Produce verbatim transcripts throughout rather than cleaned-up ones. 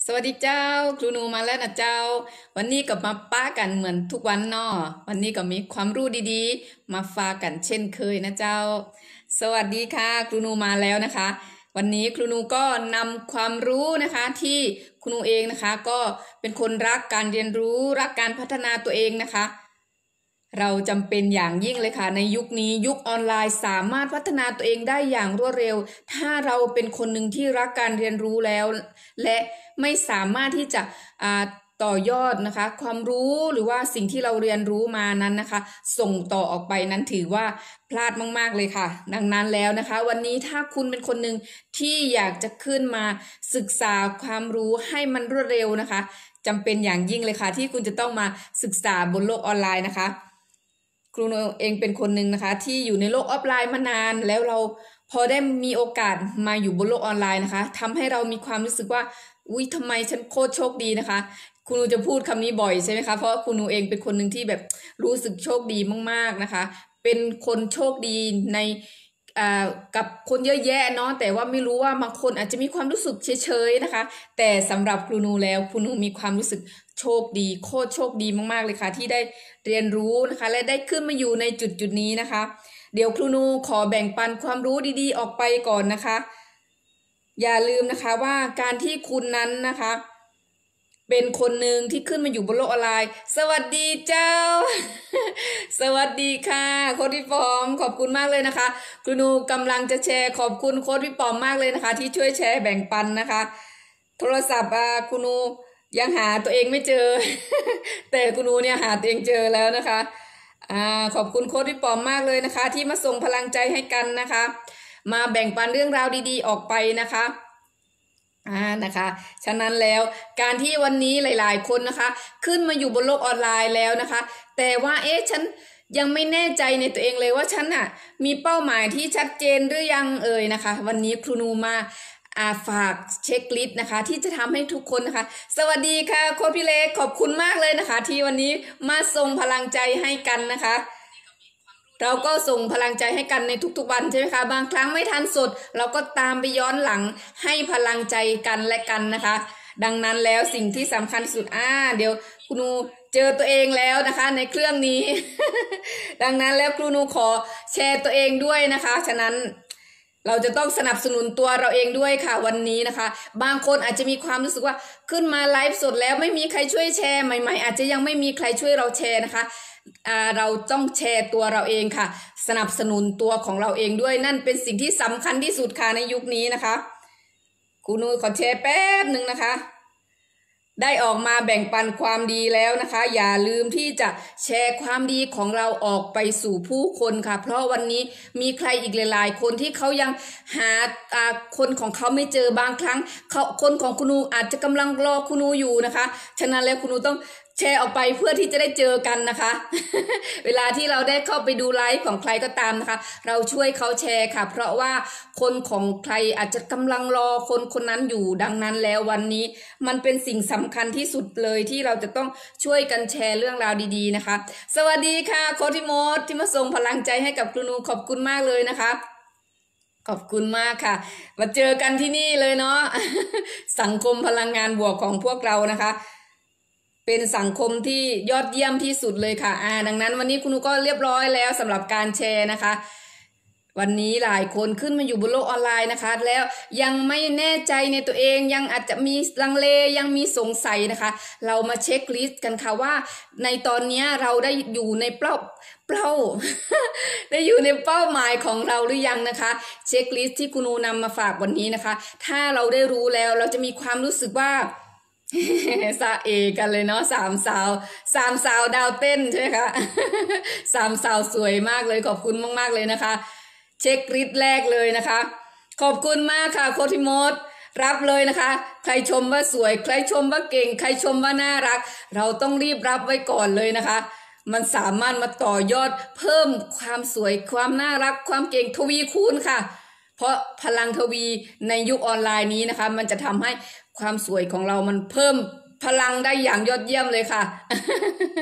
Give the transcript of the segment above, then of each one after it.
สวัสดีเจ้าครูหนูมาแล้วนะเจ้าวันนี้ก็มาป้ากันเหมือนทุกวันเนาะวันนี้ก็มีความรู้ดีๆมาฝากกันเช่นเคยนะเจ้าสวัสดีค่ะครูหนูมาแล้วนะคะวันนี้ครูหนูก็นำความรู้นะคะที่ครูหนูเองนะคะก็เป็นคนรักการเรียนรู้รักการพัฒนาตัวเองนะคะเราจำเป็นอย่างยิ่งเลยค่ะในยุคนี้ยุคออนไลน์สามารถพัฒนาตัวเองได้อย่างรวดเร็วถ้าเราเป็นคนหนึ่งที่รักการเรียนรู้แล้วและไม่สามารถที่จะต่อยอดนะคะความรู้หรือว่าสิ่งที่เราเรียนรู้มานั้นนะคะส่งต่อออกไปนั้นถือว่าพลาดมากๆเลยค่ะดังนั้นแล้วนะคะวันนี้ถ้าคุณเป็นคนหนึ่งที่อยากจะขึ้นมาศึกษาความรู้ให้มันรวดเร็วนะคะจำเป็นอย่างยิ่งเลยค่ะที่คุณจะต้องมาศึกษาบนโลกออนไลน์นะคะครูโนเองเป็นคนหนึ่งนะคะที่อยู่ในโลกออฟไลน์มานานแล้วเราพอได้มีโอกาสมาอยู่บนโลกออนไลน์นะคะทำให้เรามีความรู้สึกว่าอุ้ยทำไมฉันโคตรโชคดีนะคะครูนูจะพูดคำนี้บ่อยใช่ไหมคะเพราะครูนูเองเป็นคนหนึ่งที่แบบรู้สึกโชคดีมากๆนะคะเป็นคนโชคดีในกับคนเยอะแยะเนาะแต่ว่าไม่รู้ว่าบางคนอาจจะมีความรู้สึกเฉยๆนะคะแต่สำหรับครูนูแล้วครูนูมีความรู้สึกโชคดีโคตรโชคดีมากๆเลยค่ะที่ได้เรียนรู้นะคะและได้ขึ้นมาอยู่ในจุดจุดนี้นะคะเดี๋ยวครูนูขอแบ่งปันความรู้ดีๆออกไปก่อนนะคะอย่าลืมนะคะว่าการที่คุณนั้นนะคะเป็นคนหนึ่งที่ขึ้นมาอยู่บนโลกออนไลน์สวัสดีเจ้า สวัสดีค่ะโค้ดพี่ปอมขอบคุณมากเลยนะคะครูนูกำลังจะแชร์ขอบคุณโค้ดพี่ปอมมากเลยนะคะที่ช่วยแชร์แบ่งปันนะคะโทรศัพท์อ่ะครูนูยังหาตัวเองไม่เจอ แต่ครูนูเนี่ยหาตัวเองเจอแล้วนะคะอ่าขอบคุณโค้ดพี่ปอมมากเลยนะคะที่มาส่งพลังใจให้กันนะคะมาแบ่งปันเรื่องราวดีๆออกไปนะคะอ่านะคะฉะนั้นแล้วการที่วันนี้หลายๆคนนะคะขึ้นมาอยู่บนโลกออนไลน์แล้วนะคะแต่ว่าเอ๊ะฉันยังไม่แน่ใจในตัวเองเลยว่าฉันน่ะมีเป้าหมายที่ชัดเจนหรือยังเอ่ยนะคะวันนี้ครูนูมาอาฝากเช็คลิสต์นะคะที่จะทำให้ทุกคนนะคะสวัสดีค่ะโค้ชพี่เล็กขอบคุณมากเลยนะคะที่วันนี้มาส่งพลังใจให้กันนะคะเราก็ส่งพลังใจให้กันในทุกๆวันใช่ไหมคะบางครั้งไม่ทันสดเราก็ตามไปย้อนหลังให้พลังใจกันและกันนะคะดังนั้นแล้วสิ่งที่สำคัญสุดอ่าเดี๋ยวครูนูเจอตัวเองแล้วนะคะในเครื่องนี้ ดังนั้นแล้วครูนูขอแชร์ตัวเองด้วยนะคะฉะนั้นเราจะต้องสนับสนุนตัวเราเองด้วยค่ะวันนี้นะคะบางคนอาจจะมีความรู้สึกว่าขึ้นมาไลฟ์สดแล้วไม่มีใครช่วยแชร์ใหม่ๆอาจจะยังไม่มีใครช่วยเราแชร์นะคะเราต้องแชร์ตัวเราเองค่ะสนับสนุนตัวของเราเองด้วยนั่นเป็นสิ่งที่สำคัญที่สุดค่ะในยุคนี้นะคะครูนูขอแชร์แป๊บหนึ่งนะคะได้ออกมาแบ่งปันความดีแล้วนะคะอย่าลืมที่จะแชร์ความดีของเราออกไปสู่ผู้คนค่ะเพราะวันนี้มีใครอีกหลายๆคนที่เขายังหาคนของเขาไม่เจอบางครั้งเขาคนของคุณนูอาจจะกำลังรอคุณนูอยู่นะคะฉะนั้นแล้วคุณนูต้องแชร์ออกไปเพื่อที่จะได้เจอกันนะคะ เวลาที่เราได้เข้าไปดูไลฟ์ของใครก็ตามนะคะเราช่วยเขาแชร์ค่ะเพราะว่าคนของใครอาจจะกำลังรอคนคนนั้นอยู่ดังนั้นแล้ววันนี้มันเป็นสิ่งสำคัญที่สุดเลยที่เราจะต้องช่วยกันแชร์เรื่องราวดีๆนะคะสวัสดีค่ะโค้ชทิโมทที่มาส่งพลังใจให้กับครูนูขอบคุณมากเลยนะคะขอบคุณมากค่ะมาเจอกันที่นี่เลยเนาะ สังคมพลังงานบวกของพวกเรานะคะเป็นสังคมที่ยอดเยี่ยมที่สุดเลยค่ะอ่าดังนั้นวันนี้คุณนุก็เรียบร้อยแล้วสำหรับการแชร์นะคะวันนี้หลายคนขึ้นมาอยู่บนโลกออนไลน์นะคะแล้วยังไม่แน่ใจในตัวเองยังอาจจะมีลังเลยังมีสงสัยนะคะเรามาเช็คลิสต์กันค่ะว่าในตอนนี้เราได้อยู่ในเป้าเป้า ได้อยู่ในเป้าหมายของเราหรือยังนะคะเช็คลิสต์ที่คุณนูนำมาฝากวันนี้นะคะถ้าเราได้รู้แล้วเราจะมีความรู้สึกว่าซาเอกันเลยเนาะสามสาวสามสาวดาวเต้นใช่ไหมคะ สามสาวสวยมากเลยขอบคุณมากๆเลยนะคะเช็คลิสต์แรกเลยนะคะขอบคุณมากค่ะโคทิโมดรับเลยนะคะใครชมว่าสวยใครชมว่าเก่งใครชมว่าน่ารักเราต้องรีบรับไว้ก่อนเลยนะคะมันสามารถมาต่อยอดเพิ่มความสวยความน่ารักความเก่งทวีคูณค่ะเพราะพลังทวีในยุคออนไลน์นี้นะคะมันจะทำให้ความสวยของเรามันเพิ่มพลังได้อย่างยอดเยี่ยมเลยค่ะ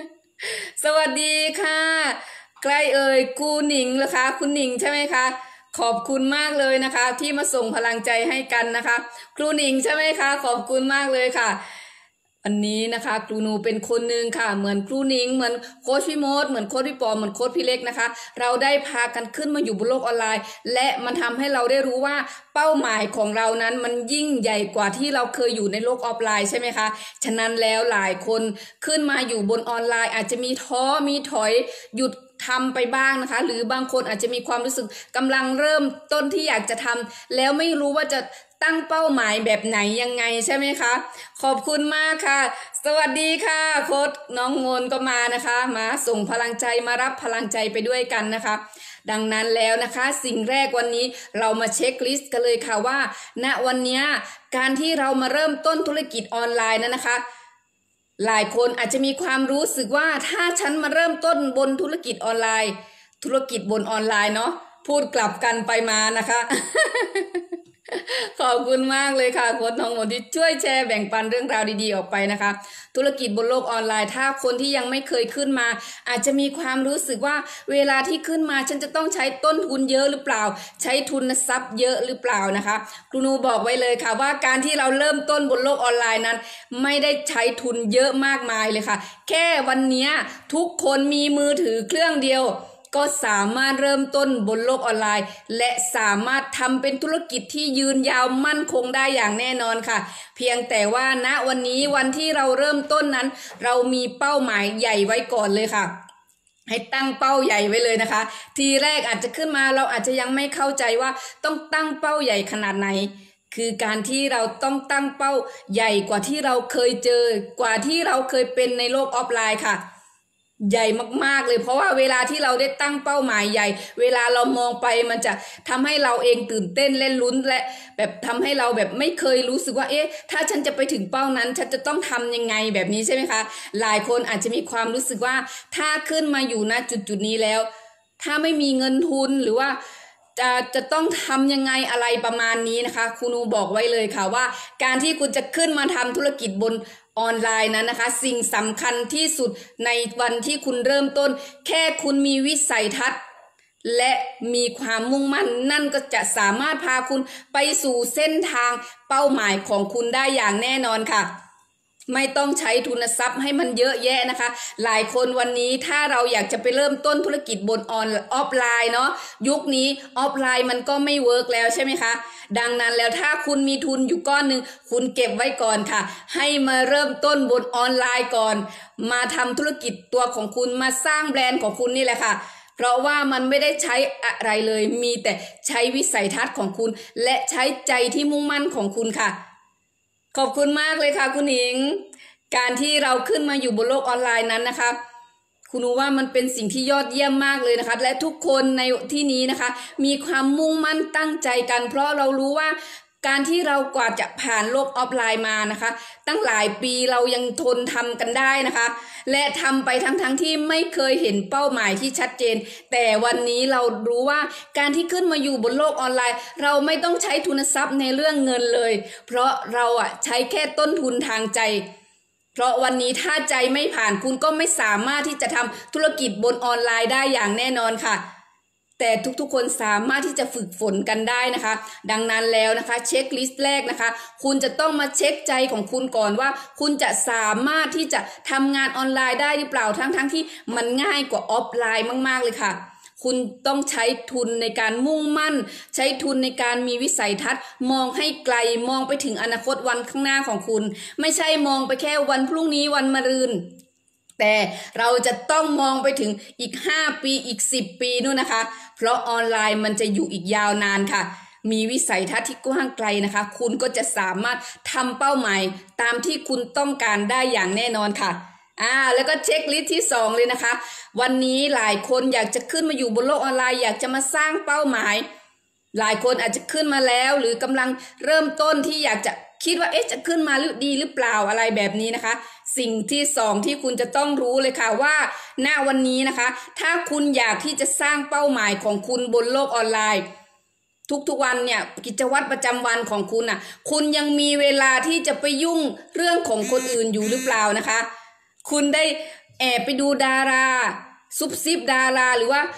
สวัสดีค่ะใกล้เอ่ยกูหนิงเหรอคะคุณหนิงใช่ไหมคะขอบคุณมากเลยนะคะที่มาส่งพลังใจให้กันนะคะครูหนิงใช่ไหมคะขอบคุณมากเลยค่ะอันนี้นะคะครูนูเป็นคนหนึ่งค่ะเหมือนครูหนิงเหมือนโค้ชพี่โมดเหมือนโค้ชพี่ปอเหมือนโค้ชพี่เล็กนะคะเราได้พากันขึ้นมาอยู่บนโลกออนไลน์และมันทำให้เราได้รู้ว่าเป้าหมายของเรานั้นมันยิ่งใหญ่กว่าที่เราเคยอยู่ในโลกออฟไลน์ใช่ไหมคะฉะนั้นแล้วหลายคนขึ้นมาอยู่บนออนไลน์อาจจะมีท้อมีถอยหยุดทำไปบ้างนะคะหรือบางคนอาจจะมีความรู้สึกกำลังเริ่มต้นที่อยากจะทำแล้วไม่รู้ว่าจะตั้งเป้าหมายแบบไหนยังไงใช่ไหมคะขอบคุณมากค่ะสวัสดีค่ะโค้ชน้องงนก็มานะคะมาส่งพลังใจมารับพลังใจไปด้วยกันนะคะดังนั้นแล้วนะคะสิ่งแรกวันนี้เรามาเช็คลิสต์กันเลยค่ะว่าณวันนี้การที่เรามาเริ่มต้นธุรกิจออนไลน์นั้นนะคะหลายคนอาจจะมีความรู้สึกว่าถ้าฉันมาเริ่มต้นบนธุรกิจออนไลน์ธุรกิจบนออนไลน์เนาะพูดกลับกันไปมานะคะ ขอบคุณมากเลยค่ะโค้ชน้องมนที่ช่วยแชร์แบ่งปันเรื่องราวดีๆออกไปนะคะธุรกิจบนโลกออนไลน์ถ้าคนที่ยังไม่เคยขึ้นมาอาจจะมีความรู้สึกว่าเวลาที่ขึ้นมาฉันจะต้องใช้ต้นทุนเยอะหรือเปล่าใช้ทุนทรัพย์เยอะหรือเปล่านะคะครูนูบอกไว้เลยค่ะว่าการที่เราเริ่มต้นบนโลกออนไลน์นั้นไม่ได้ใช้ทุนเยอะมากมายเลยค่ะแค่วันนี้ทุกคนมีมือถือเครื่องเดียวก็สามารถเริ่มต้นบนโลกออนไลน์และสามารถทำเป็นธุรกิจที่ยืนยาวมั่นคงได้อย่างแน่นอนค่ะเพียงแต่ว่าณวันนี้วันที่เราเริ่มต้นนั้นเรามีเป้าหมายใหญ่ไว้ก่อนเลยค่ะให้ตั้งเป้าใหญ่ไว้เลยนะคะทีแรกอาจจะขึ้นมาเราอาจจะยังไม่เข้าใจว่าต้องตั้งเป้าใหญ่ขนาดไหนคือการที่เราต้องตั้งเป้าใหญ่กว่าที่เราเคยเจอกว่าที่เราเคยเป็นในโลกออฟไลน์ค่ะใหญ่มากๆเลยเพราะว่าเวลาที่เราได้ตั้งเป้าหมายใหญ่เวลาเรามองไปมันจะทำให้เราเองตื่นเต้นเล่นลุ้นและแบบทำให้เราแบบไม่เคยรู้สึกว่าเอ๊ะถ้าฉันจะไปถึงเป้านั้นฉันจะต้องทำยังไงแบบนี้ใช่ไหมคะหลายคนอาจจะมีความรู้สึกว่าถ้าขึ้นมาอยู่ณจุดจุดนี้แล้วถ้าไม่มีเงินทุนหรือว่าจะจะต้องทำยังไงอะไรประมาณนี้นะคะครูนูบอกไว้เลยค่ะว่าการที่คุณจะขึ้นมาทำธุรกิจบนออนไลน์นั้นนะคะสิ่งสำคัญที่สุดในวันที่คุณเริ่มต้นแค่คุณมีวิสัยทัศน์และมีความมุ่งมั่นนั่นก็จะสามารถพาคุณไปสู่เส้นทางเป้าหมายของคุณได้อย่างแน่นอนค่ะไม่ต้องใช้ทุนทรัพย์ให้มันเยอะแยะนะคะหลายคนวันนี้ถ้าเราอยากจะไปเริ่มต้นธุรกิจบนออนออฟไลน์เนาะยุคนี้ออฟไลน์มันก็ไม่เวิร์กแล้วใช่ไหมคะดังนั้นแล้วถ้าคุณมีทุนอยู่ก้อนหนึ่งคุณเก็บไว้ก่อนค่ะให้มาเริ่มต้นบนออนไลน์ก่อนมาทำธุรกิจตัวของคุณมาสร้างแบรนด์ของคุณนี่แหละค่ะเพราะว่ามันไม่ได้ใช้อะไรเลยมีแต่ใช้วิสัยทัศน์ของคุณและใช้ใจที่มุ่งมั่นของคุณค่ะขอบคุณมากเลยค่ะคุณหญิงการที่เราขึ้นมาอยู่บนโลกออนไลน์นั้นนะคะคุณรู้ว่ามันเป็นสิ่งที่ยอดเยี่ยมมากเลยนะคะและทุกคนในที่นี้นะคะมีความมุ่งมั่นตั้งใจกันเพราะเรารู้ว่าการที่เรากว่าจะผ่านโลกออฟไลน์มานะคะตั้งหลายปีเรายังทนทำกันได้นะคะและทำไปทั้งๆ ท, ที่ไม่เคยเห็นเป้าหมายที่ชัดเจนแต่วันนี้เรารู้ว่าการที่ขึ้นมาอยู่บนโลกออนไลน์เราไม่ต้องใช้ทุนทรัพย์ในเรื่องเงินเลยเพราะเราอ่ะใช้แค่ต้นทุนทางใจเพราะวันนี้ถ้าใจไม่ผ่านคุณก็ไม่สามารถที่จะทำธุรกิจบนออนไลน์ได้อย่างแน่นอนค่ะแต่ทุกๆคนสามารถที่จะฝึกฝนกันได้นะคะดังนั้นแล้วนะคะเช็คลิสต์แรกนะคะคุณจะต้องมาเช็คใจของคุณก่อนว่าคุณจะสามารถที่จะทำงานออนไลน์ได้หรือเปล่าทั้งๆ ท, ที่มันง่ายกว่าออฟไลน์มากๆเลยค่ะคุณต้องใช้ทุนในการมุ่งมั่นใช้ทุนในการมีวิสัยทัศน์มองให้ไกลมองไปถึงอนาคตวันข้างหน้าของคุณไม่ใช่มองไปแค่วันพรุ่งนี้วันมะรืนแต่เราจะต้องมองไปถึงอีกห้าปีอีกสิบปีนู่นนะคะเพราะออนไลน์มันจะอยู่อีกยาวนานค่ะมีวิสัยทัศน์ที่กว้างไกลนะคะคุณก็จะสามารถทำเป้าหมายตามที่คุณต้องการได้อย่างแน่นอนค่ะอ่าแล้วก็เช็คลิสต์ที่สองเลยนะคะวันนี้หลายคนอยากจะขึ้นมาอยู่บนโลกออนไลน์อยากจะมาสร้างเป้าหมายหลายคนอาจจะขึ้นมาแล้วหรือกำลังเริ่มต้นที่อยากจะคิดว่าเอ๊ะจะขึ้นมาหรือดีหรือเปล่าอะไรแบบนี้นะคะสิ่งที่สองที่คุณจะต้องรู้เลยค่ะว่าณวันนี้นะคะถ้าคุณอยากที่จะสร้างเป้าหมายของคุณบนโลกออนไลน์ทุกๆวันเนี่ยกิจวัตรประจำวันของคุณน่ะคุณยังมีเวลาที่จะไปยุ่งเรื่องของคนอื่นอยู่หรือเปล่านะคะคุณได้แอบไปดูดาราซุบซิบดาราหรือว่า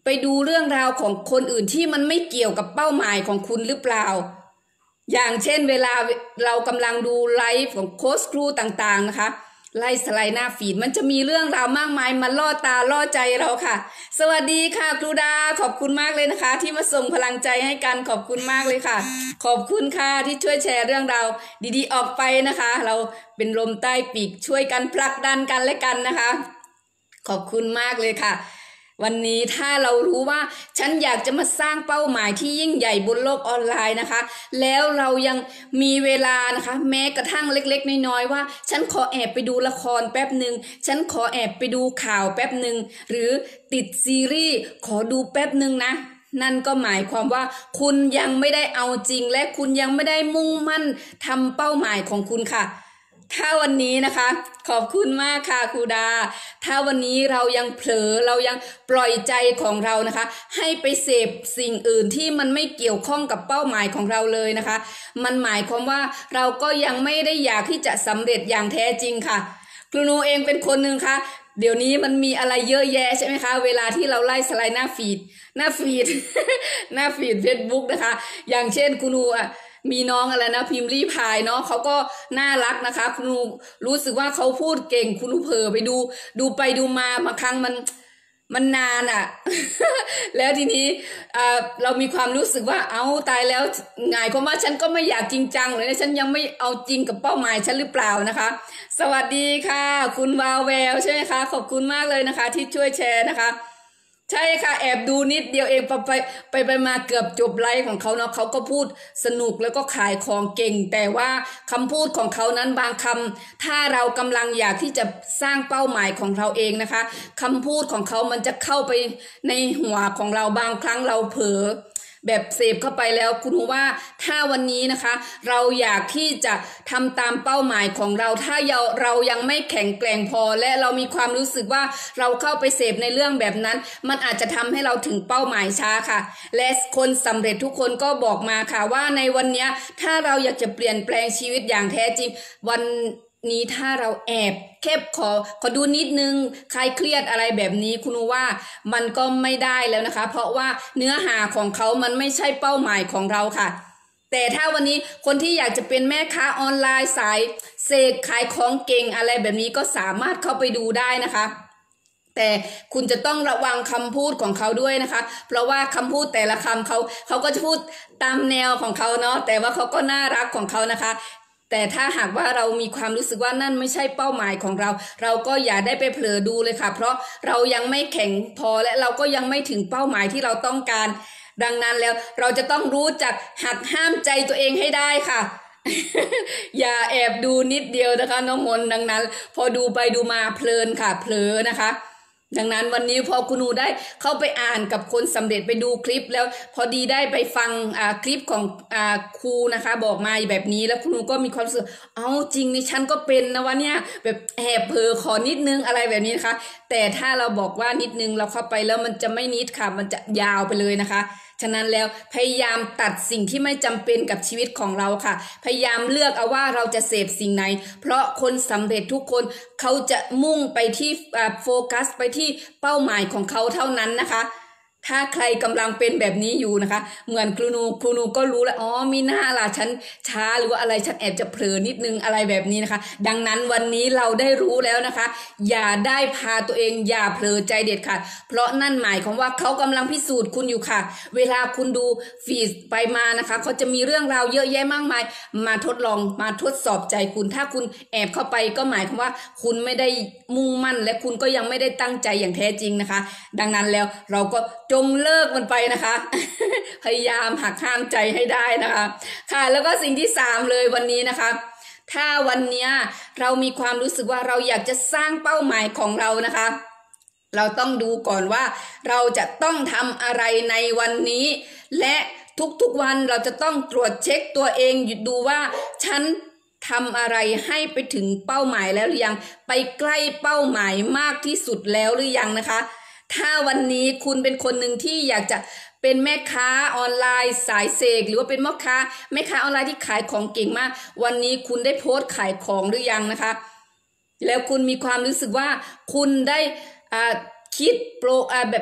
ไปดูเรื่องราวของคนอื่นที่มันไม่เกี่ยวกับเป้าหมายของคุณหรือเปล่าอย่างเช่นเวลาเรากำลังดูไลฟ์ของโค้ชครูต่างๆนะคะไล่สไลด์หน้าฟีดมันจะมีเรื่องราวมากมายมาล่อตาล่อใจเราค่ะสวัสดีค่ะครูดาขอบคุณมากเลยนะคะที่มาส่งพลังใจให้กันขอบคุณมากเลยค่ะขอบคุณค่ะที่ช่วยแชร์เรื่องราวดีๆออกไปนะคะเราเป็นลมใต้ปีกช่วยกันผลักดันกันและกันนะคะขอบคุณมากเลยค่ะวันนี้ถ้าเรารู้ว่าฉันอยากจะมาสร้างเป้าหมายที่ยิ่งใหญ่บนโลกออนไลน์นะคะแล้วเรายังมีเวลานะคะแม้กระทั่งเล็กๆน้อยๆว่าฉันขอแอบไปดูละครแป๊บหนึ่งฉันขอแอบไปดูข่าวแป๊บหนึ่งหรือติดซีรีส์ขอดูแป๊บหนึ่งนะนั่นก็หมายความว่าคุณยังไม่ได้เอาจริงและคุณยังไม่ได้มุ่งมั่นทำเป้าหมายของคุณค่ะถ้าวันนี้นะคะขอบคุณมากค่ะครูดาถ้าวันนี้เรายังเผลอเรายังปล่อยใจของเรานะคะให้ไปเสพสิ่งอื่นที่มันไม่เกี่ยวข้องกับเป้าหมายของเราเลยนะคะมันหมายความว่าเราก็ยังไม่ได้อยากที่จะสำเร็จอย่างแท้จริงค่ะครูนูเองเป็นคนหนึ่งค่ะเดี๋ยวนี้มันมีอะไรเยอะแยะใช่ไหมคะเวลาที่เราไล่สไลด์หน้าฟีดหน้าฟีด หน้าฟีดเฟซบุ๊กนะคะอย่างเช่นครูนูอ่ะมีน้องอะไรนะพิมพ์รีพายเนาะเขาก็น่ารักนะคะคุณนูรู้สึกว่าเขาพูดเก่งคุณนูเผลอไปดูดูไปดูมาบางครั้งมันมันนานอะ่ะ แล้วทีนี้เรามีความรู้สึกว่าเอาตายแล้วหงายความว่าฉันก็ไม่อยากจริงจังเลยนะฉันยังไม่เอาจริงกับเป้าหมายฉันหรือเปล่านะคะสวัสดีค่ะคุณวาวแววใช่ไหมคะขอบคุณมากเลยนะคะที่ช่วยแชร์นะคะใช่ค่ะแอบดูนิดเดียวเองไปไปไปไปมาเกือบจบไลฟ์ของเขาเนาะเขาก็พูดสนุกแล้วก็ขายของเก่งแต่ว่าคำพูดของเขานั้นบางคำถ้าเรากำลังอยากที่จะสร้างเป้าหมายของเราเองนะคะคำพูดของเขามันจะเข้าไปในหัวของเราบางครั้งเราเผลอแบบเสพเข้าไปแล้วคุณรู้ว่าถ้าวันนี้นะคะเราอยากที่จะทำตามเป้าหมายของเราถ้าเราเรายังไม่แข็งแกร่งพอและเรามีความรู้สึกว่าเราเข้าไปเสพในเรื่องแบบนั้นมันอาจจะทำให้เราถึงเป้าหมายช้าค่ะและคนสำเร็จทุกคนก็บอกมาค่ะว่าในวันนี้ถ้าเราอยากจะเปลี่ยนแปลงชีวิตอย่างแท้จริงวันนี้ถ้าเราแอบแค่ขอขอดูนิดนึงใครเครียดอะไรแบบนี้คุณว่ามันก็ไม่ได้แล้วนะคะเพราะว่าเนื้อหาของเขามันไม่ใช่เป้าหมายของเราค่ะแต่ถ้าวันนี้คนที่อยากจะเป็นแม่ค้าออนไลน์สายเสกขายของเก่งอะไรแบบนี้ก็สามารถเข้าไปดูได้นะคะแต่คุณจะต้องระวังคำพูดของเขาด้วยนะคะเพราะว่าคำพูดแต่ละคำเขาเขาก็จะพูดตามแนวของเขาเนาะแต่ว่าเขาก็น่ารักของเขานะคะแต่ถ้าหากว่าเรามีความรู้สึกว่านั่นไม่ใช่เป้าหมายของเราเราก็อย่าได้ไปเผลอดูเลยค่ะเพราะเรายังไม่แข็งพอและเราก็ยังไม่ถึงเป้าหมายที่เราต้องการดังนั้นแล้วเราจะต้องรู้จักหักห้ามใจตัวเองให้ได้ค่ะ อย่าแอบดูนิดเดียวนะคะน้องมนดังนั้นพอดูไปดูมาเพลินค่ะเผลอนะคะดังนั้นวันนี้พอคุณหนูได้เข้าไปอ่านกับคนสำเร็จไปดูคลิปแล้วพอดีได้ไปฟังอ่าคลิปของอ่าครูนะคะบอกมาแบบนี้แล้วคุณหนูก็มีความรู้สึกเอาจริงนี่ฉันก็เป็นนะวะเนี่ยแบบแอบเผลอขอนิดนึงอะไรแบบนี้นะคะแต่ถ้าเราบอกว่านิดนึงเราเข้าไปแล้วมันจะไม่นิดค่ะมันจะยาวไปเลยนะคะฉะนั้นแล้วพยายามตัดสิ่งที่ไม่จำเป็นกับชีวิตของเราค่ะพยายามเลือกเอาว่าเราจะเสพสิ่งไหนเพราะคนสำเร็จทุกคนเขาจะมุ่งไปที่โฟกัสไปที่เป้าหมายของเขาเท่านั้นนะคะถ้าใครกำลังเป็นแบบนี้อยู่นะคะเหมือนครูนูครูนูก็รู้แล้วอ๋อมีหน้าล่ะฉันช้าหรือว่าอะไรฉันแอบจะเผลอนิดนึงอะไรแบบนี้นะคะดังนั้นวันนี้เราได้รู้แล้วนะคะอย่าได้พาตัวเองอย่าเผลอใจเด็ดค่ะเพราะนั่นหมายความว่าเขากำลังพิสูจน์คุณอยู่ค่ะเวลาคุณดูฟีดไปมานะคะเขาจะมีเรื่องราวเยอะแยะมากมายมาทดลองมาทดสอบใจคุณถ้าคุณแอบเข้าไปก็หมายความว่าคุณไม่ได้มุ่งมั่นและคุณก็ยังไม่ได้ตั้งใจอย่างแท้จริงนะคะดังนั้นแล้วเราก็จงเลิกมันไปนะคะ พยายามหักห้ามใจให้ได้นะคะค่ะแล้วก็สิ่งที่สามเลยวันนี้นะคะถ้าวันนี้เรามีความรู้สึกว่าเราอยากจะสร้างเป้าหมายของเรานะคะเราต้องดูก่อนว่าเราจะต้องทำอะไรในวันนี้และทุกๆวันเราจะต้องตรวจเช็คตัวเองดูว่าฉันทำอะไรให้ไปถึงเป้าหมายแล้วหรือยังไปใกล้เป้าหมายมากที่สุดแล้วหรือยังนะคะถ้าวันนี้คุณเป็นคนหนึ่งที่อยากจะเป็นแม่ค้าออนไลน์สายเสกหรือว่าเป็นแม่ค้าแม่ค้าออนไลน์ที่ขายของเก่งมากวันนี้คุณได้โพสต์ขายของหรือยังนะคะแล้วคุณมีความรู้สึกว่าคุณได้อ่าคิดโปรอ่าแบบ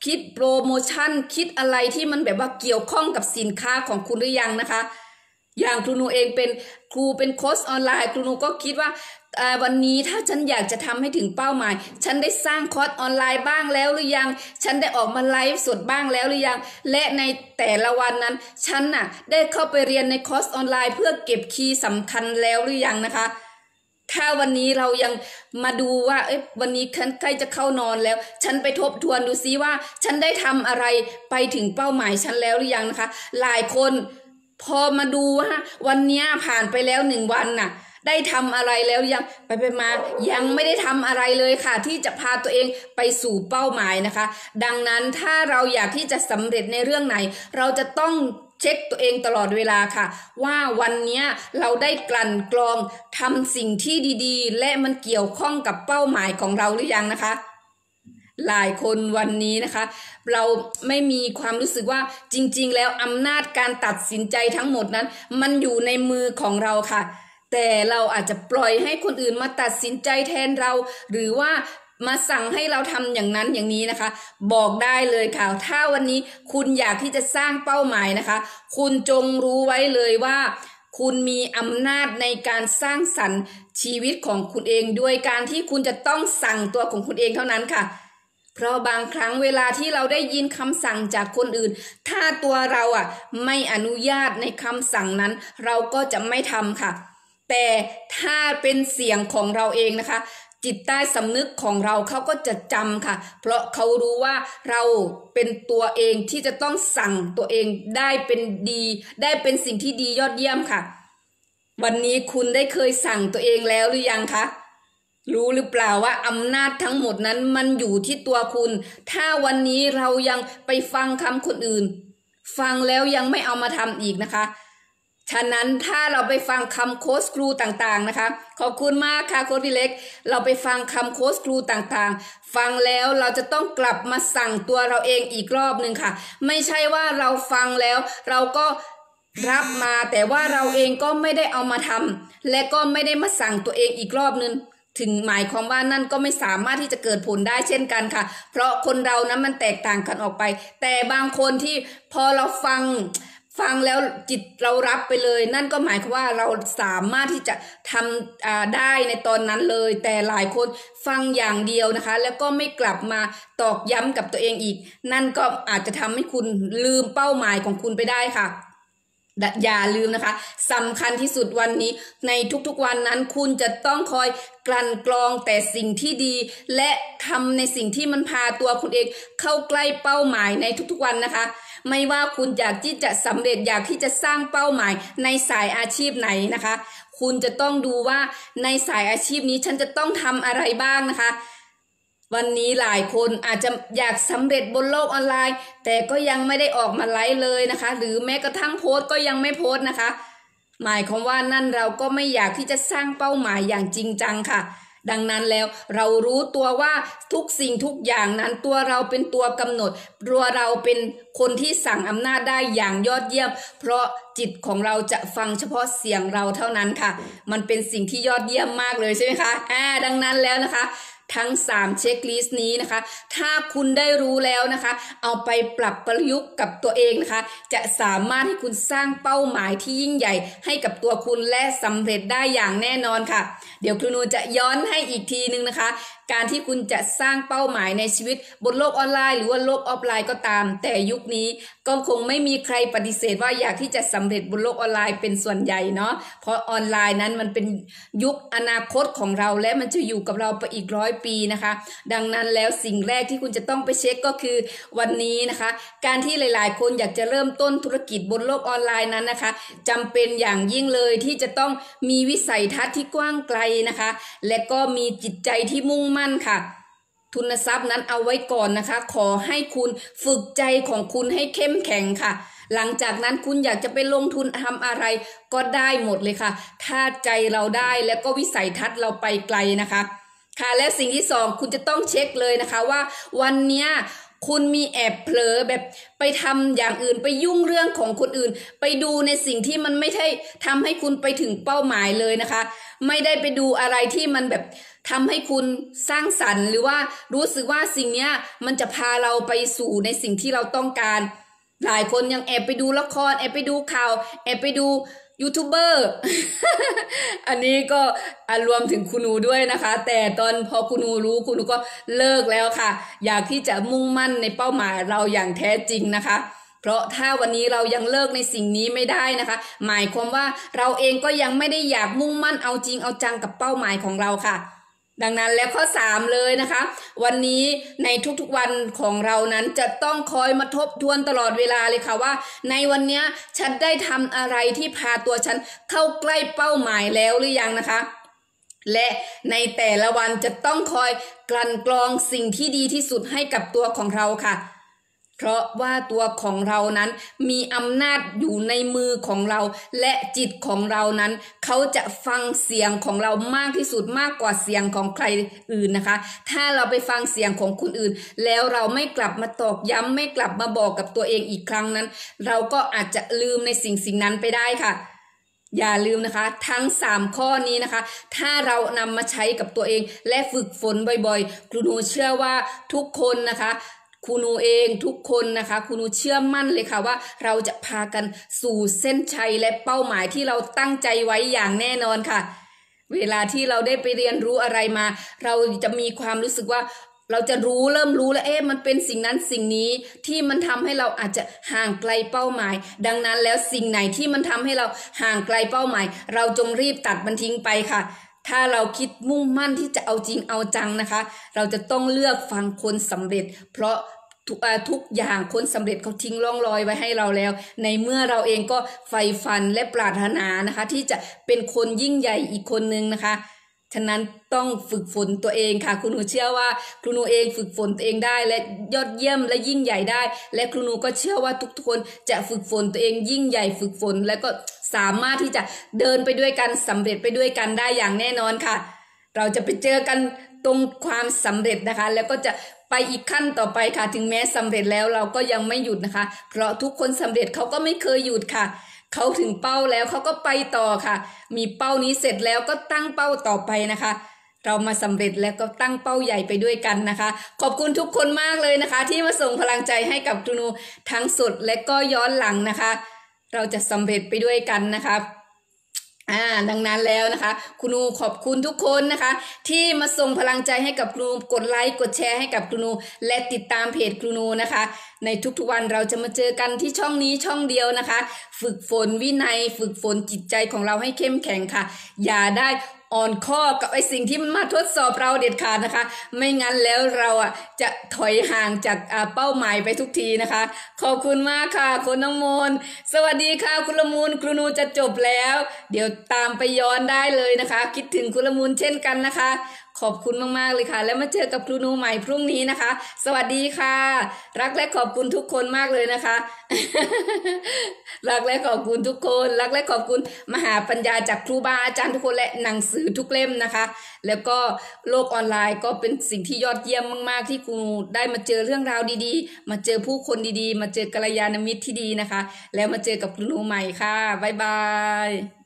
คิดโปรโมชั่นคิดอะไรที่มันแบบว่าเกี่ยวข้องกับสินค้าของคุณหรือยังนะคะอย่างครูนูเองเป็นครูเป็นโค้ชออนไลน์ครูนูก็คิดว่าวันนี้ถ้าฉันอยากจะทำให้ถึงเป้าหมายฉันได้สร้างคอร์สออนไลน์บ้างแล้วหรือยังฉันได้ออกมาไลฟ์สดบ้างแล้วหรือยังและในแต่ละวันนั้นฉันน่ะได้เข้าไปเรียนในคอร์สออนไลน์เพื่อเก็บคีย์สำคัญแล้วหรือยังนะคะถ้าวันนี้เรายังมาดูว่าเอ๊ะวันนี้ฉันใกล้จะเข้านอนแล้วฉันไปทบทวนดูซิว่าฉันได้ทำอะไรไปถึงเป้าหมายฉันแล้วหรือยังนะคะหลายคนพอมาดูว่าวันนี้ผ่านไปแล้วหนึ่งวันน่ะได้ทำอะไรแล้วยังไปไปมายังไม่ได้ทำอะไรเลยค่ะที่จะพาตัวเองไปสู่เป้าหมายนะคะดังนั้นถ้าเราอยากที่จะสำเร็จในเรื่องไหนเราจะต้องเช็คตัวเองตลอดเวลาค่ะว่าวันนี้เราได้กลั่นกรองทำสิ่งที่ดีๆและมันเกี่ยวข้องกับเป้าหมายของเราหรือยังนะคะหลายคนวันนี้นะคะเราไม่มีความรู้สึกว่าจริงๆแล้วอำนาจการตัดสินใจทั้งหมดนั้นมันอยู่ในมือของเราค่ะแต่เราอาจจะปล่อยให้คนอื่นมาตัดสินใจแทนเราหรือว่ามาสั่งให้เราทำอย่างนั้นอย่างนี้นะคะบอกได้เลยค่ะถ้าวันนี้คุณอยากที่จะสร้างเป้าหมายนะคะคุณจงรู้ไว้เลยว่าคุณมีอำนาจในการสร้างสรรค์ชีวิตของคุณเองด้วยการที่คุณจะต้องสั่งตัวของคุณเองเท่านั้นค่ะเพราะบางครั้งเวลาที่เราได้ยินคำสั่งจากคนอื่นถ้าตัวเราอ่ะไม่อนุญาตในคำสั่งนั้นเราก็จะไม่ทำค่ะแต่ถ้าเป็นเสียงของเราเองนะคะจิตใต้สำนึกของเราเขาก็จะจำค่ะเพราะเขารู้ว่าเราเป็นตัวเองที่จะต้องสั่งตัวเองได้เป็นดีได้เป็นสิ่งที่ดียอดเยี่ยมค่ะวันนี้คุณได้เคยสั่งตัวเองแล้วหรือยังคะรู้หรือเปล่าว่าอำนาจทั้งหมดนั้นมันอยู่ที่ตัวคุณถ้าวันนี้เรายังไปฟังคำคนอื่นฟังแล้วยังไม่เอามาทำอีกนะคะฉะนั้นถ้าเราไปฟังคำโค้ชครูต่างๆนะคะขอบคุณมากค่ะโค้ชพี่เล็กเราไปฟังคำโค้ชครูต่างๆฟังแล้วเราจะต้องกลับมาสั่งตัวเราเองอีกรอบหนึ่งค่ะไม่ใช่ว่าเราฟังแล้วเราก็รับมาแต่ว่าเราเองก็ไม่ได้เอามาทำและก็ไม่ได้มาสั่งตัวเองอีกรอบนึงถึงหมายความว่านั่นก็ไม่สามารถที่จะเกิดผลได้เช่นกันค่ะเพราะคนเรานั้นมันแตกต่างกันออกไปแต่บางคนที่พอเราฟังฟังแล้วจิตเรารับไปเลยนั่นก็หมายความว่าเราสามารถที่จะทำได้ในตอนนั้นเลยแต่หลายคนฟังอย่างเดียวนะคะแล้วก็ไม่กลับมาตอกย้ำกับตัวเองอีกนั่นก็อาจจะทำให้คุณลืมเป้าหมายของคุณไปได้ค่ะอย่าลืมนะคะสำคัญที่สุดวันนี้ในทุกๆวันนั้นคุณจะต้องคอยกลั่นกรองแต่สิ่งที่ดีและทำในสิ่งที่มันพาตัวคุณเองเข้าใกล้เป้าหมายในทุกๆวันนะคะไม่ว่าคุณอยากที่จะสำเร็จอยากที่จะสร้างเป้าหมายในสายอาชีพไหนนะคะคุณจะต้องดูว่าในสายอาชีพนี้ฉันจะต้องทำอะไรบ้างนะคะวันนี้หลายคนอาจจะอยากสำเร็จบนโลกออนไลน์แต่ก็ยังไม่ได้ออกมาไลฟ์เลยนะคะหรือแม้กระทั่งโพสต์ก็ยังไม่โพสต์นะคะหมายความว่านั่นเราก็ไม่อยากที่จะสร้างเป้าหมายอย่างจริงจังค่ะดังนั้นแล้วเรารู้ตัวว่าทุกสิ่งทุกอย่างนั้นตัวเราเป็นตัวกำหนดตัวเราเป็นคนที่สั่งอำนาจได้อย่างยอดเยี่ยมเพราะจิตของเราจะฟังเฉพาะเสียงเราเท่านั้นค่ะมันเป็นสิ่งที่ยอดเยี่ยมมากเลยใช่ไหมคะอ่าดังนั้นแล้วนะคะทั้งสามเช็คลิสต์นี้นะคะถ้าคุณได้รู้แล้วนะคะเอาไปปรับประยุกต์กับตัวเองนะคะจะสามารถให้คุณสร้างเป้าหมายที่ยิ่งใหญ่ให้กับตัวคุณและสำเร็จได้อย่างแน่นอนค่ะเดี๋ยวครูนูจะย้อนให้อีกทีนึงนะคะการที่คุณจะสร้างเป้าหมายในชีวิตบนโลกออนไลน์หรือว่าโลกออฟไลน์ก็ตามแต่ยุคนี้ก็คงไม่มีใครปฏิเสธว่าอยากที่จะสำเร็จบนโลกออนไลน์เป็นส่วนใหญ่เนาะเพราะออนไลน์นั้นมันเป็นยุคอนาคตของเราและมันจะอยู่กับเราไปอีกร้อยปีนะคะดังนั้นแล้วสิ่งแรกที่คุณจะต้องไปเช็คก็คือวันนี้นะคะการที่หลายๆคนอยากจะเริ่มต้นธุรกิจบนโลกออนไลน์นั้นนะคะจำเป็นอย่างยิ่งเลยที่จะต้องมีวิสัยทัศน์ที่กว้างไกลนะคะและก็มีจิตใจที่มุ่งมั่นค่ะทุนทรัพย์นั้นเอาไว้ก่อนนะคะขอให้คุณฝึกใจของคุณให้เข้มแข็งค่ะหลังจากนั้นคุณอยากจะไปลงทุนทำอะไรก็ได้หมดเลยค่ะถ้าใจเราได้แล้วก็วิสัยทัศน์เราไปไกลนะคะค่ะและสิ่งที่สองคุณจะต้องเช็คเลยนะคะว่าวันนี้คุณมีแอบเผลอแบบไปทำอย่างอื่นไปยุ่งเรื่องของคนอื่นไปดูในสิ่งที่มันไม่ใช่ทำให้คุณไปถึงเป้าหมายเลยนะคะไม่ได้ไปดูอะไรที่มันแบบทำให้คุณสร้างสรรค์หรือว่ารู้สึกว่าสิ่งเนี้ยมันจะพาเราไปสู่ในสิ่งที่เราต้องการหลายคนยังแอบไปดูละครแอบไปดูข่าวแอบไปดูยูทูบเบอร์ อันนี้ก็รวมถึงคุณหนูด้วยนะคะแต่ตอนพอคุณหนูรู้คุณหนูก็เลิกแล้วค่ะอยากที่จะมุ่งมั่นในเป้าหมายเราอย่างแท้จริงนะคะเพราะถ้าวันนี้เรายังเลิกในสิ่งนี้ไม่ได้นะคะหมายความว่าเราเองก็ยังไม่ได้อยากมุ่งมั่นเอาจริงเอาจังกับเป้าหมายของเราค่ะดังนั้นแล้วข้อสามเลยนะคะวันนี้ในทุกๆวันของเรานั้นจะต้องคอยมาทบทวนตลอดเวลาเลยค่ะว่าในวันนี้ฉันได้ทำอะไรที่พาตัวฉันเข้าใกล้เป้าหมายแล้วหรือยังนะคะและในแต่ละวันจะต้องคอยกลั่นกรองสิ่งที่ดีที่สุดให้กับตัวของเราค่ะเพราะว่าตัวของเรานั้นมีอำนาจอยู่ในมือของเราและจิตของเรานั้นเขาจะฟังเสียงของเรามากที่สุดมากกว่าเสียงของใครอื่นนะคะถ้าเราไปฟังเสียงของคนอื่นแล้วเราไม่กลับมาตอกย้ำไม่กลับมาบอกกับตัวเองอีกครั้งนั้นเราก็อาจจะลืมในสิ่งสิ่งนั้นไปได้ค่ะอย่าลืมนะคะทั้งสามข้อนี้นะคะถ้าเรานำมาใช้กับตัวเองและฝึกฝนบ่อยๆครูหนูเชื่อว่าทุกคนนะคะครูหนูเองทุกคนนะคะครูหนูเชื่อมั่นเลยค่ะว่าเราจะพากันสู่เส้นชัยและเป้าหมายที่เราตั้งใจไว้อย่างแน่นอนค่ะเวลาที่เราได้ไปเรียนรู้อะไรมาเราจะมีความรู้สึกว่าเราจะรู้เริ่มรู้แล้วเอ๊ะมันเป็นสิ่งนั้นสิ่งนี้ที่มันทำให้เราอาจจะห่างไกลเป้าหมายดังนั้นแล้วสิ่งไหนที่มันทำให้เราห่างไกลเป้าหมายเราจงรีบตัดมันทิ้งไปค่ะถ้าเราคิดมุ่งมั่นที่จะเอาจริงเอาจังนะคะเราจะต้องเลือกฟังคนสำเร็จเพราะทุกทุกอย่างคนสำเร็จเขาทิ้งร่องรอยไว้ให้เราแล้วในเมื่อเราเองก็ใฝ่ฝันและปรารถนานะคะที่จะเป็นคนยิ่งใหญ่อีกคนนึงนะคะฉะนั้นต้องฝึกฝนตัวเองค่ะคุณหนูเชื่อว่าคุณหนูเองฝึกฝนตัวเองได้และยอดเยี่ยมและยิ่งใหญ่ได้และคุณหนูก็เชื่อว่าทุกคนจะฝึกฝนตัวเองยิ่งใหญ่ฝึกฝนและก็สามารถที่จะเดินไปด้วยกันสำเร็จไปด้วยกันได้อย่างแน่นอนค่ะเราจะไปเจอกันตรงความสำเร็จนะคะแล้วก็จะไปอีกขั้นต่อไปค่ะถึงแม้สำเร็จแล้วเราก็ยังไม่หยุดนะคะเพราะทุกคนสำเร็จเขาก็ไม่เคยหยุดค่ะเขาถึงเป้าแล้วเขาก็ไปต่อค่ะมีเป้านี้เสร็จแล้วก็ตั้งเป้าต่อไปนะคะเรามาสำเร็จแล้วก็ตั้งเป้าใหญ่ไปด้วยกันนะคะขอบคุณทุกคนมากเลยนะคะที่มาส่งพลังใจให้กับครูหนูทั้งสดและก็ย้อนหลังนะคะเราจะสำเร็จไปด้วยกันนะคะอ่าดังนั้นแล้วนะคะคุณนูขอบคุณทุกคนนะคะที่มาส่งพลังใจให้กับครูกดไลค์กดแชร์ให้กับครูนูและติดตามเพจครูนูนะคะในทุกๆวันเราจะมาเจอกันที่ช่องนี้ช่องเดียวนะคะฝึกฝนวินัยฝึกฝนจิตใจของเราให้เข้มแข็งค่ะอย่าได้อ่อนข้อกับไอ้สิ่งที่มันมาทดสอบเราเด็ดขาดนะคะไม่งั้นแล้วเราอ่ะจะถอยห่างจากเป้าหมายไปทุกทีนะคะขอบคุณมากค่ะคุณน้องมนสวัสดีค่ะคุณละมุนครูนูจะจบแล้วเดี๋ยวตามไปย้อนได้เลยนะคะคิดถึงคุณละมุนเช่นกันนะคะขอบคุณมากๆเลยค่ะแล้วมาเจอกับครูนูใหม่พรุ่งนี้นะคะสวัสดีค่ะรักและขอบคุณทุกคนมากเลยนะคะ รักและขอบคุณทุกคนรักและขอบคุณมหาปัญญาจากครูบาอาจารย์ทุกคนและหนังสือทุกเล่มนะคะแล้วก็โลกออนไลน์ก็เป็นสิ่งที่ยอดเยี่ยมมากๆที่ครูได้มาเจอเรื่องราวดีๆมาเจอผู้คนดีๆมาเจอกัลยาณมิตรที่ดีนะคะแล้วมาเจอกับครูนูใหม่ค่ะบ๊ายบาย